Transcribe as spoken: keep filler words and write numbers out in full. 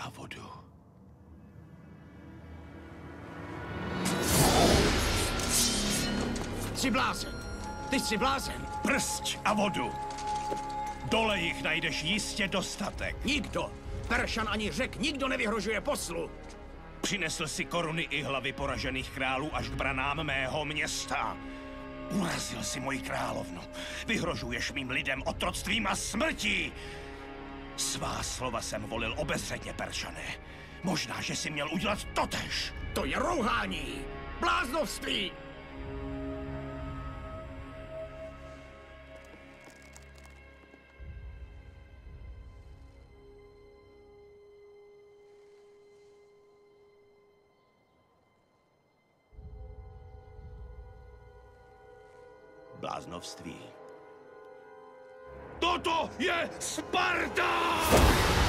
a vodu. Jsi blázen. Ty jsi blázen. Prst a vodu. Dole jich najdeš jistě dostatek. Nikdo. Peršan ani Řek, nikdo nevyhrožuje poslu. Přinesl si koruny i hlavy poražených králů až k branám mého města. Urazil si moji královnu. Vyhrožuješ mým lidem otroctvím a smrtí. Svá slova jsem volil obezřetně, Peršane. Možná, že jsi měl udělat totéž. To je rouhání. Bláznovství. Bláznovství. Toto je Sparta!